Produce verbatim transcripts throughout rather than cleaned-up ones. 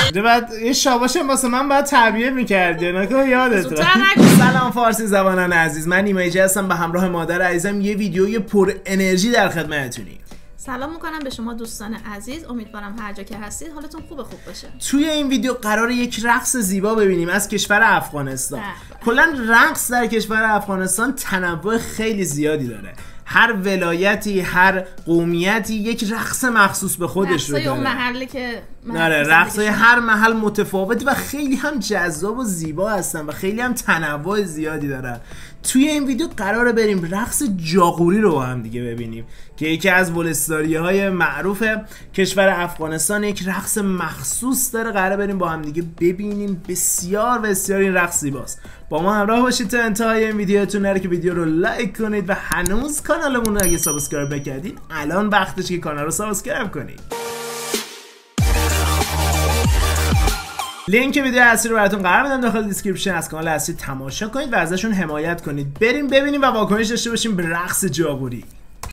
بعد یه شاباشم واسه من باید تعبیه میکردی نکن یادت را. سلام فارسی زبانان عزیز، من ایمیجی هستم به همراه مادر عزیزم یه ویدیوی پر انرژی در خدمتتونیم. سلام میکنم به شما دوستان عزیز، امیدوارم هر جا که هستید حالتون خوب خوب باشه. توی این ویدیو قراره یک رقص زیبا ببینیم از کشور افغانستان. کلا رقص در کشور افغانستان تنوع خیلی زیادی داره. هر ولایتی، هر قومیتی یک رقص مخصوص به خودش رو داره. اون محله که نره رقصای هر محل متفاوتی و خیلی هم جذاب و زیبا هستن و خیلی هم تنوع زیادی دارن. توی این ویدیو قراره بریم رقص جاغوری رو با هم دیگه ببینیم که یکی از ولستاری‌های معروف کشور افغانستان یک رقص مخصوص داره. قراره بریم با هم دیگه ببینیم. بسیار بسیار این رقص زیباست. با ما همراه باشید تا انتهای این ویدیوتون. نره که ویدیو رو لایک کنید و هنوز کانالمون رو اگه سابسکرایب نکردید الان وقتشه که کانال رو سابسکرایب کنید. لینک ویدیو اصلی رو براتون قرار میدم داخل دیسکریپشن. از کانال اصلی تماشا کنید و ازشون حمایت کنید. بریم ببینیم و واکنش داشته باشیم به رقص جاغوری.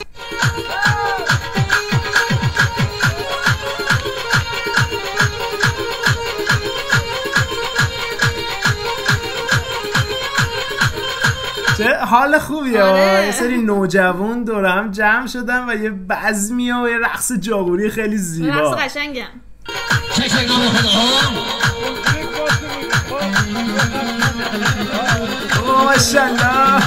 چه حال خوبیه. آره. یه سری نوجوان دور هم جمع شدن و یه بزمیه و یه رقص جاغوری خیلی زیبا. رقص قشنگم. ماشاءالله.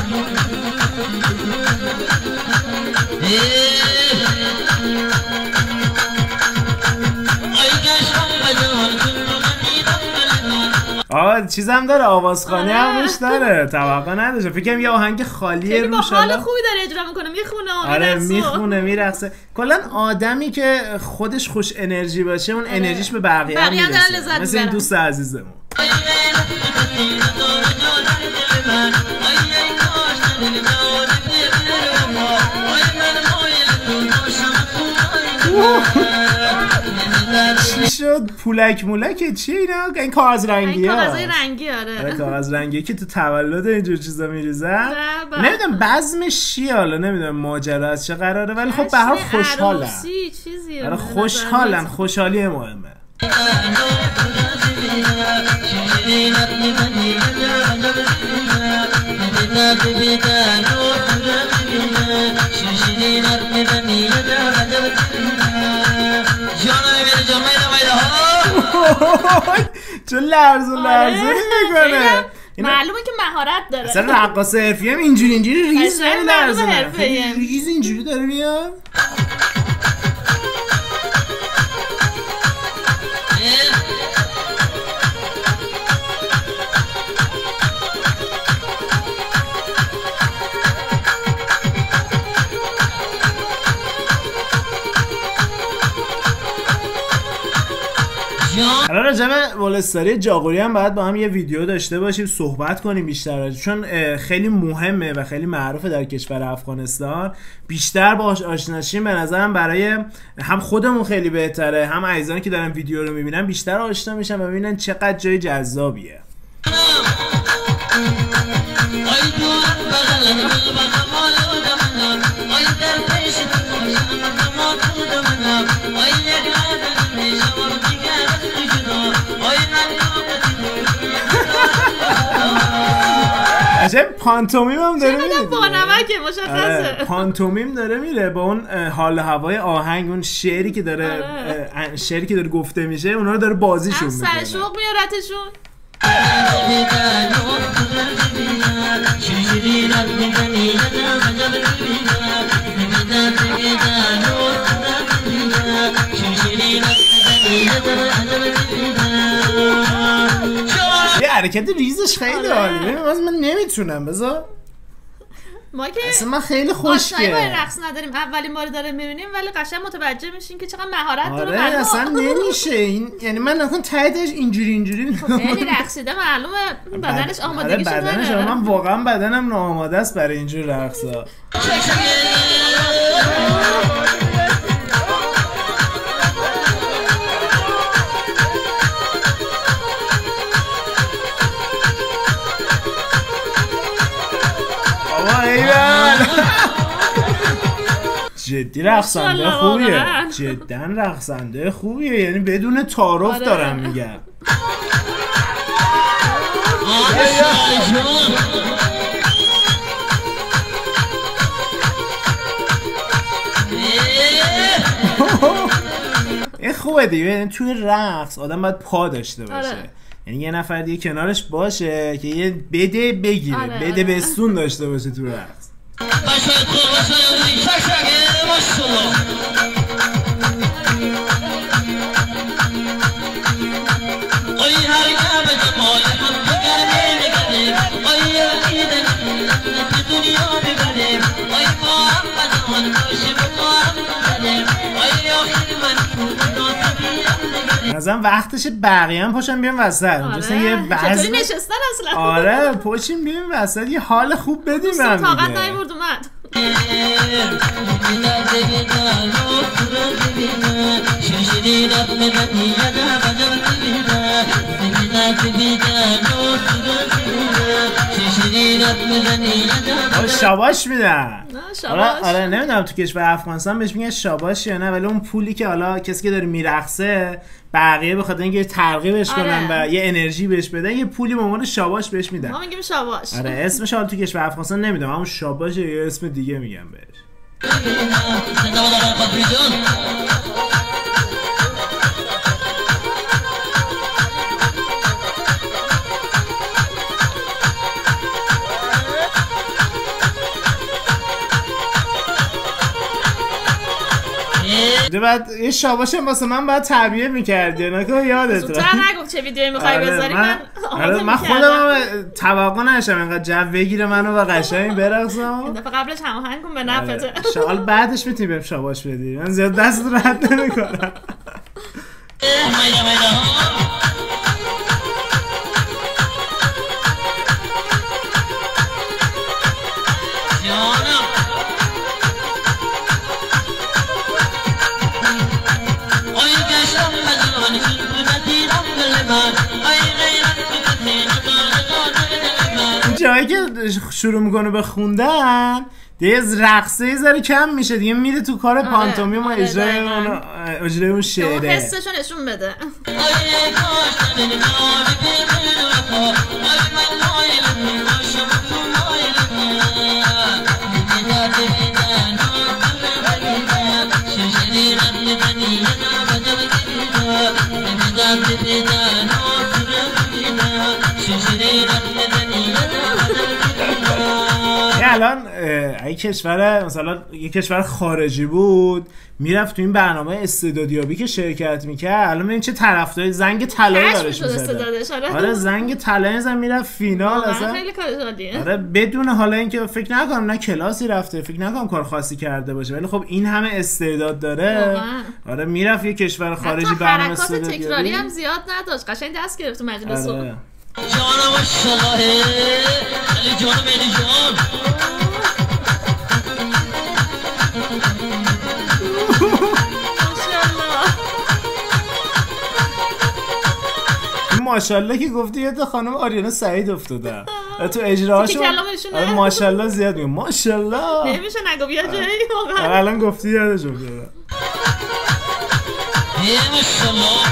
آه چیزم داره، آوازخوانی هم روش داره. توقع نداشتم، فکر کنم یه آهنگ خالیه روش. خیلی با حال خوبی داره اجرا میکنه، میخونه. آره میخونه میرقصه. کلا آدمی که خودش خوش انرژی باشه اون انرژیش به بقیه هم میرسه. مثل این دوست عزیزمون. چی شد؟ پولک مولکه چیه اینا؟ این کاغذ رنگی ها. کاغذ رنگی آره. آره کاغذ رنگی که تو تولد اینجور چیزا میریزن. نمیدونم بزمش چیه، حالا نمیدونم ماجرا از چه قراره، ولی خب به هر حال خوشحالن. چیزیه. آره خوشحالن، خوشحالی مهمه. چه لرزه لرزه میکنه. معلومه که مهارت داره. اصلا رقاص حرفه‌ای هم اینجوری اینجوری ریز نمی‌لرزه. ریز اینجوری داره میاد. حالا راجع به ولستاری جاغوری هم باید با هم یه ویدیو داشته باشیم، صحبت کنیم بیشتر، چون خیلی مهمه و خیلی معروفه در کشور افغانستان. بیشتر باهاش آشنا شیم به نظرم برای هم خودمون خیلی بهتره، هم عزیزانی که دارن ویدیو رو میبینن بیشتر آشنا میشن و ببینن چقدر جای جذابیه. عجب پانتومیم هم داره میره. با نمکه مشخصه. پانتومیم داره میره با اون حال هوای آهنگ، اون شعری که داره شعری که داره گفته میشه اونا رو داره بازیشون میکنه. سر شوق میارتشون. یه حرکت ریزش خیلی عالیه. من نمیتونم بذار ما که اصلا من خیلی خوشگله. ما رقص نداریم، اولین بار داره میبینیم ولی قشنگ متوجه میشین که چقدر مهارت داره. آره اصلا نمیشه این، یعنی من نکن تایتش اینجوری اینجوری خیلی رقصیده، معلومه بدنش آمادگیش داره. بدنش من واقعا بدنم ناآماده است برای اینجور رقصا. جدی رقصنده خوبیه، جدا رقصنده خوبیه، یعنی بدون تعارف آره. دارم میگم. این خوبه دیگه، یعنی توی رقص آدم باید پا داشته باشه. آره. یعنی یه نفر دیگه کنارش باشه که یه بده بگیره، آره، بده آره. بستون داشته باشه تو رقص. مثلا وقتش بقیه هم پاشن بیان وسط. آره. یه وزن چطوری نشستن اصلا؟ آره پاشیم بیان وسط یه حال خوب بدیم دوستان هم طاقت دیگه. نیورد اومد. شاباش میدن. شاباش. آره آره نمیدونم تو کشور افغانستان بهش میگن شاباش یا نه، ولی اون پولی که حالا کسی که داره میرقصه بقیه بخاطر اینکه ترغیبش آره. کنن و یه انرژی بهش بدن یه پولی به عنوان شاباش بهش میدن. ما میگیم شاباش. آره اسمش حالا تو کشور افغانستان نمیدونم، همون شاباش یا اسم دیگه میگم بهش. بعد یه شاباشم واسه من باید تعبیه میکردی نکه یادت زودتر نگفت چه ویدیویی میخوای بذاری. من آره من خودم توقع نشم اینقدر جو بگیره منو و قشنگ برقصم. این دفعه قبلش هماهنگ کن به نفته. شغال بعدش میتونی بهم شاباش بدی، من زیاد دست رد نمیکنم. جایی که شروع میکنه به خوندن دیگه از رقصه یه ذره کم میشه دیگه، میره تو کار پانتومیم و اجرای اون اجرای اون شعره. حسشو نشون بده. الان اگه کشور مثلا یه کشور خارجی بود میرفت تو این برنامه استعدادیابی که شرکت میکرد، الان ببین چه طرفدار زنگ طلایی دارش میزده. آره زنگ طلایی زن میرفت فینال اصلا. خیلی کار جالبیه. آره بدون حالا اینکه فکر نکنم نه کلاسی رفته، فکر نکنم کار خاصی کرده باشه، ولی خب این همه استعداد داره. آره میرفت یه کشور خارجی برنامه استعدادیابی. تکراری هم زیاد نداشت، قشنگ دست گرفت تو مجلس. آره. جانم ماشاءالله علی جان علی جان ماشاءالله که گفتی یاد خانم آریانا سعید افتاده تو اجراهاشون. ماشاءالله زیاد میگم ماشاءالله نمیشه نگو بیا جایی واقعا. الان گفتی یادش افتاده. ماشاءالله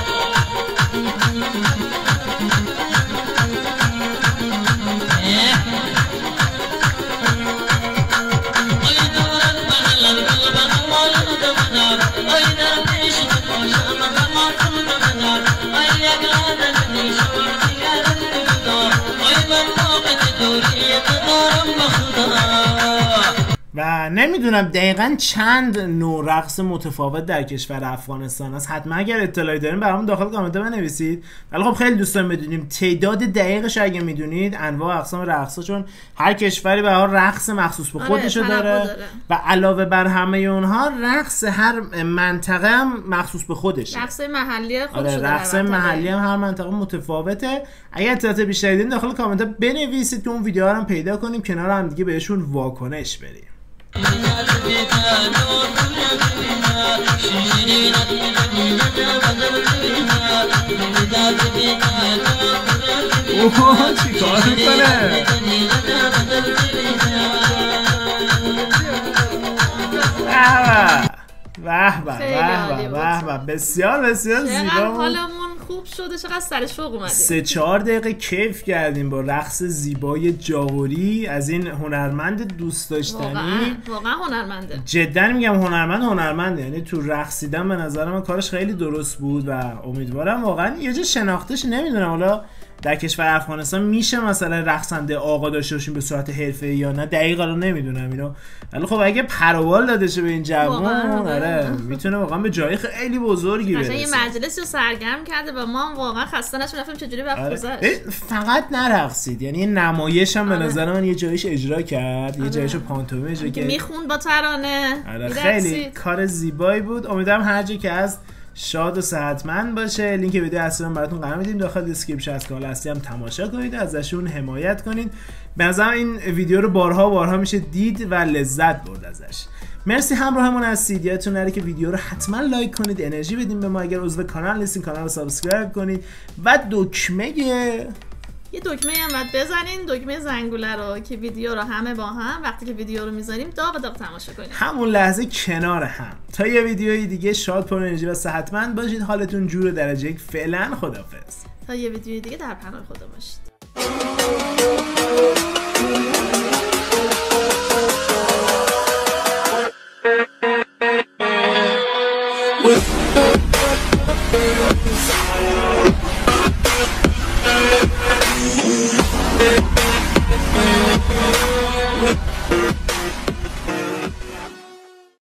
و نمیدونم دقیقا چند نوع رقص متفاوت در کشور افغانستان است. حتما اگر اطلاعی دارین برامون داخل کامنت بنویسید. ولی خب خیلی دوست داریم بدونیم تعداد دقیقش اگه میدونید انواع اقسام رقصا، چون هر کشوری به هر رقص مخصوص به خودشو داره. داره و علاوه بر همه اونها رقص هر منطقه هم مخصوص به خودشه. رقص محلی خودشو داره. داره. رقص محلی هم هر منطقه متفاوته. اگر اطلاعات بیشتری دارین داخل کامنت بنویسید که اون ویدیوها رو هم پیدا کنیم کنار هم دیگه بهشون واکنش بدیم. اوه چی کار میکنه؟ آه به به به به به بسیار بسیار زیبا. حالمون خوب شده، چقدر سر شوق اومدیم. سه چهار دقیقه کیف کردیم با رقص زیبای جاغوری از این هنرمند دوست داشتنی. واقعا واقعا هنرمنده. جدا میگم هنرمند هنرمنده، یعنی تو رقصیدن به نظر من کارش خیلی درست بود و امیدوارم واقعا یه جا شناختش. نمیدونم حالا در کشور افغانستان میشه مثلا رقصنده آقا داشته باشیم به صورت حرفه‌ای یا نه، دقیقاً رو نمیدونم اینو، ولی خب اگه پروبال داده شه به این جوون آره میتونه واقعا به جای خیلی بزرگی برسه. مثلا یه مجلسی رو سرگرم کرده و ما واقعا خسته نشدیم رفتیم چجوری وقت گذشت. فقط نرقصید، یعنی نمایش هم به نظر من یه جایش اجرا کرد، یه جایشو پانتومیم اجرا کرد، میخوند با ترانه. آره خیلی کار زیبایی بود. امیدوارم هر جا که از شاد و صحتمند باشه. لینک ویدیو اصلی رو براتون قرار میدیم داخل دیسکریپشن، از کانال اصلی هم تماشا کنید، ازشون حمایت کنید. به نظرم این ویدیو رو بارها و بارها میشه دید و لذت برد ازش. مرسی همراهمون هستید. یادتون نره که ویدیو رو حتما لایک کنید، انرژی بدین به ما. اگر عضو کانال نیستین کانال رو سابسکرایب کنید و دکمه یه دکمه هم باید بزنین، دکمه زنگوله رو که ویدیو رو همه با هم وقتی که ویدیو رو میذاریم داغ داغ تماشا کنید، همون لحظه کنار هم. تا یه ویدیوی دیگه شاد، پر انرژی و صحتمند باشید. حالتون جور درجه یک. فعلا خداحافظ. تا یه ویدیوی دیگه در پناه خدا باشید. With